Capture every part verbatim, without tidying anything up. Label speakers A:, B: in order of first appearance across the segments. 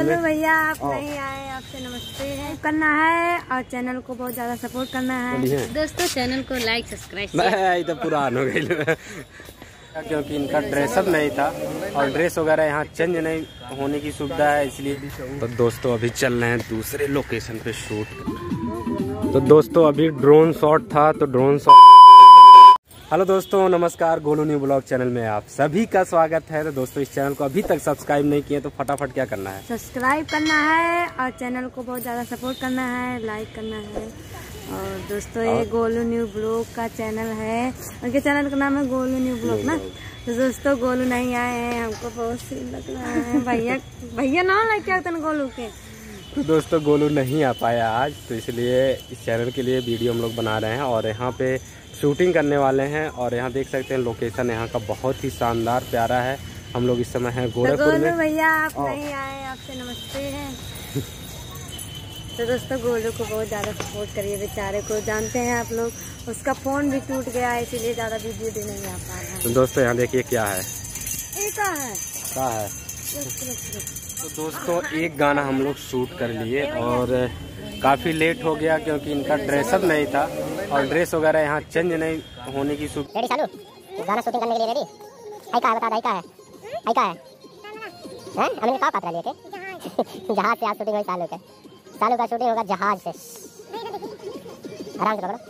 A: में। भैया आप नहीं आए, आपसे नमस्ते है करना है और चैनल को बहुत ज्यादा सपोर्ट करना है दोस्तों। चैनल को लाइक सब्सक्राइब।
B: मैं तो पुरान हो गई क्योंकि इनका ड्रेसअप नहीं था और ड्रेस वगैरह यहाँ चेंज नहीं होने की सुविधा है, इसलिए। तो दोस्तों अभी चल रहे हैं दूसरे लोकेशन पे शूट। तो दोस्तों अभी ड्रोन शॉट था, तो ड्रोन शॉट। हेलो दोस्तों, नमस्कार। गोलू न्यू ब्लॉग चैनल में आप सभी का स्वागत है। तो दोस्तों इस चैनल को अभी तक सब्सक्राइब नहीं किए तो फटाफट क्या करना है,
A: सब्सक्राइब करना है और चैनल को बहुत ज़्यादा सपोर्ट करना है, लाइक करना है। और दोस्तों ये गोलू न्यू ब्लॉग का चैनल है, उनके चैनल का नाम है गोलू न्यू ब्लॉग ना। तो दोस्तों गोलू नहीं आए हैं, हमको बहुत सीन लग रहा है। भैया भैया ना लग क्या होता है गोलू के।
B: तो दोस्तों गोलू नहीं आ पाया आज, तो इसलिए इस चैनल के लिए वीडियो हम लोग बना रहे हैं और यहाँ पे शूटिंग करने वाले हैं। और यहाँ देख सकते हैं लोकेशन यहाँ का बहुत ही शानदार प्यारा है। हम लोग इस समय हैं गोरखपुर में।
A: भैया आप नहीं आए, आपसे नमस्ते है। तो दोस्तों गोलू को बहुत ज़्यादा सपोर्ट करिए, बेचारे को जानते हैं आप लोग, उसका फ़ोन भी टूट गया है इसीलिए ज़्यादा वीडियो भी नहीं आ पा रहा है।
B: तो दोस्तों यहाँ देखिए क्या है,
A: क्या है
B: क्या है। तो दोस्तों एक गाना हम लोग शूट कर लिए और काफ़ी लेट हो गया क्योंकि इनका ड्रेसअप नहीं था और ड्रेस वगैरह यहाँ चेंज नहीं होने की सुविधा।
C: रेडी चालू, गाना शूटिंग करने के लिए रेडी। आई का है बता, आई का है, आई का है हैं हमने का पात्र लिए के जहाज से आज शूटिंग हुई सालू के, सालू का शूटिंग होगा जहाज से। आराम से करो।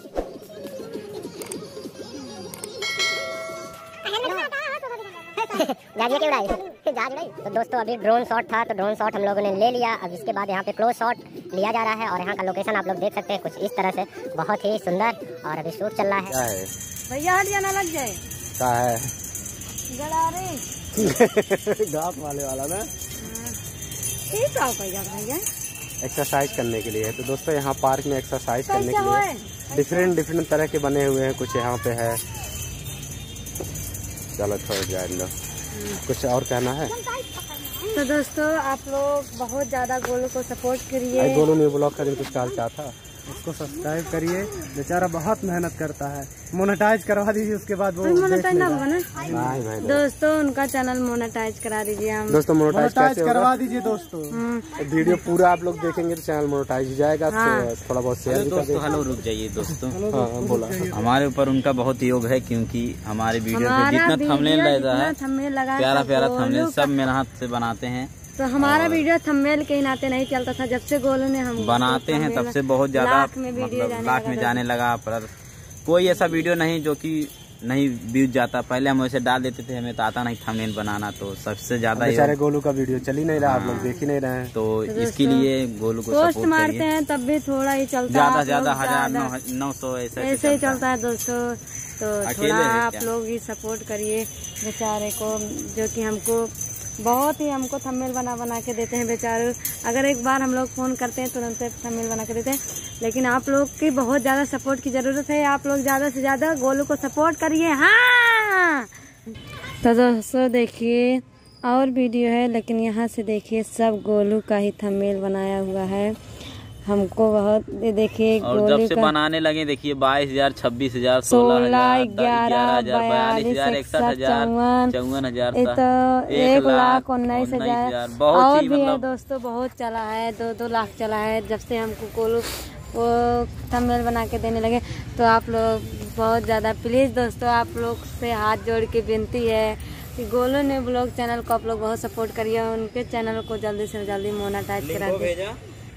C: जहाज क्यों उड़ाई, जहाज उड़ाई। तो दोस्तों अभी ड्रोन शॉट था, तो ड्रोन शॉट हम लोगों ने ले लिया। अब इसके बाद यहाँ पे क्लोज शॉट लिया जा रहा है और यहाँ का लोकेशन आप लोग देख सकते हैं कुछ इस तरह से, बहुत ही सुंदर। और अभी शूट चल रहा है।
A: भैया हट जाना लग जाए,
B: क्या है
A: गड़ारे
B: घाट वाले वाला ना,
A: ठीक है भैया
B: एक्सरसाइज करने के लिए है। तो दोस्तों यहाँ पार्क में एक्सरसाइज करने के लिए डिफरेंट डिफरेंट तरह के बने हुए हैं। कुछ यहाँ पे है, चलो छोड़ जाए लो। कुछ और कहना है।
A: तो दोस्तों आप लोग बहुत ज़्यादा गोलू को सपोर्ट करिए।
B: गोलू न्यू ब्लॉग का दिन कुछ काल क्या था,
D: उसको सब्सक्राइब करिए, बेचारा बहुत मेहनत करता है। मोनेटाइज करवा दीजिए, उसके बाद वो
A: मोनेटाइज ना होगा ना
B: भाई।
A: दोस्तों उनका चैनल मोनेटाइज करा दीजिए। हम
B: दोस्तों मोनेटाइज
D: करवा दीजिए दोस्तों।
B: वीडियो पूरा आप लोग देखेंगे तो चैनल मोनेटाइज हो जाएगा। हाँ। तो थोड़ा बहुत शेयर
E: दोस्तों। हेलो रुक जाइए दोस्तों।
B: हाँ, बोला
E: हमारे ऊपर उनका बहुत योग है क्योंकि हमारे वीडियो पे जितना थंबनेल रहता है, प्यारा प्यारा थंबनेल सब मेरे हाथ से बनाते हैं।
A: तो हमारा वीडियो थंबनेल के ही नाते नहीं चलता था, जब से गोलू ने हम
E: बनाते हैं तब से बहुत ज्यादा मतलब लाख में जाने लगा। पर कोई ऐसा वीडियो नहीं जो कि नहीं व्यूज जाता। पहले हम वैसे डाल देते थे, हमें तो आता नहीं थंबनेल बनाना। तो सबसे ज्यादा
B: बेचारे गोलू का वीडियो चल ही नहीं रहा, आप लोग देख ही नहीं रहे हैं।
E: तो इसके लिए गोलू को
A: पोस्ट मारते हैं तब भी थोड़ा ही चलता है,
E: ज्यादा ज्यादा हजार नौ सौ ऐसे
A: ऐसे ही चलता है दोस्तों। तो थोड़ा आप लोग ही सपोर्ट करिए बेचारे को, जो कि हमको बहुत ही हमको थंबनेल बना बना के देते हैं बेचारे। अगर एक बार हम लोग फ़ोन करते हैं तुरंत थंबनेल बना के देते हैं, लेकिन आप लोग की बहुत ज़्यादा सपोर्ट की ज़रूरत है। आप लोग ज़्यादा से ज़्यादा गोलू को सपोर्ट करिए। हाँ तो दोस्तों देखिए और वीडियो है, लेकिन यहाँ से देखिए सब गोलू का ही थंबनेल बनाया हुआ है। हमको बहुत देखिए
E: और जब से बनाने लगे देखिए बाईस हजार छब्बीस हजार सोलह हजार ग्यारह हजार बयालीस हजार इकसठ हजार चौवन हजार
A: एक लाख उन्नीस हजार और भी है दोस्तों। बहुत चला है, दो दो लाख चला है जब से हमको गोलू वो थंबनेल बना के देने लगे। तो आप लोग बहुत ज़्यादा प्लीज़ दोस्तों आप लोग से हाथ जोड़ के विनती है कि गोलू न्यू ब्लॉग चैनल को आप लोग बहुत सपोर्ट करिए। उनके चैनल को जल्दी से जल्दी मोनेटाइज करा दीजिए।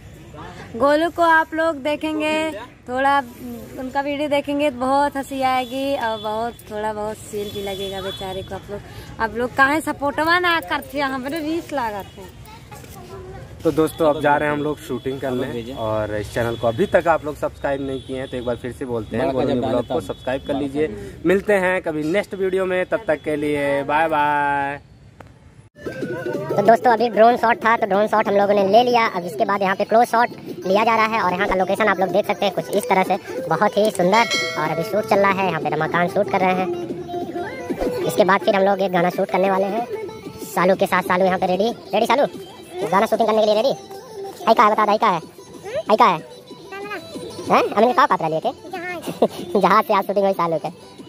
A: गोलू को आप लोग देखेंगे, थोड़ा उनका वीडियो देखेंगे तो बहुत हंसी आएगी और बहुत थोड़ा बहुत सील भी लगेगा बेचारे को। आप लोग आप लोग काहे सपोर्टवा ना करते, हमारे रीच लगाते हैं।
B: तो दोस्तों अब जा रहे हैं हम लोग शूटिंग करने और इस चैनल को अभी तक आप लोग सब्सक्राइब नहीं किए हैं तो एक बार फिर से बोलते हैं गोलू न्यू ब्लॉग को सब्सक्राइब कर लीजिए। मिलते हैं कभी नेक्स्ट वीडियो में, तब तक के लिए बाय बाय।
C: तो दोस्तों अभी ड्रोन शॉट था, तो ड्रोन शॉट हम लोगों ने ले लिया। अब इसके बाद यहाँ पे क्लोज शॉट लिया जा रहा है और यहाँ का लोकेशन आप लोग देख सकते हैं कुछ इस तरह से, बहुत ही सुंदर। और अभी शूट चल रहा है, यहाँ पे रमाकांत शूट कर रहे हैं। इसके बाद फिर हम लोग एक गाना शूट करने वाले हैं सालू के साथ। सालू यहाँ पे रेडी रेडी सालू गाना शूटिंग करने के लिए रेडी। आई का है बता, आई का है, आई का है हैं हमने का पात्र लिए के जहाज से आज शूटिंग हुई सालू के।